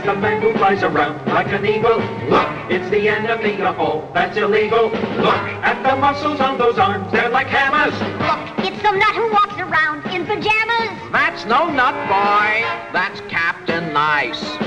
a man who flies around like an eagle. Look, it's the enemy of all that's illegal. Look at the muscles on those arms, they're like hammers. Look, it's some nut who walks around in pajamas. That's no nut, boy. That's Captain Nice.